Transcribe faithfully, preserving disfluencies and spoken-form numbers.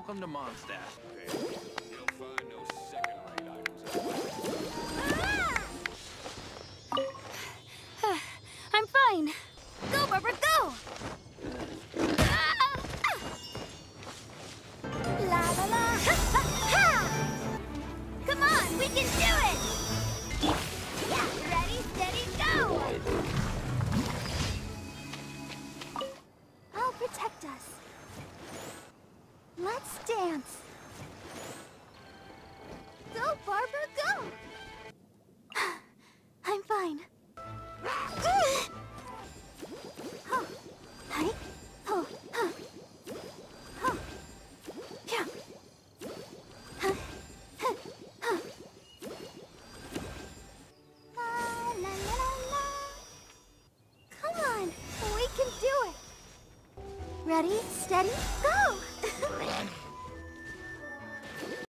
Welcome to Mondstadt. You'll find no second-rate items. Ah! I'm fine. Go, Barbara, go! Ah! La la la! Ha, ha, ha! Come on, we can do it! Yeah, ready, steady, go! I'll protect us. Let's dance. Go, Barbara, go! I'm fine. Huh. Hi. Oh. Huh. Huh. Yeah. Huh. Huh. Huh. La, la, la, la, la. Come on, we can do it. Ready, steady, go!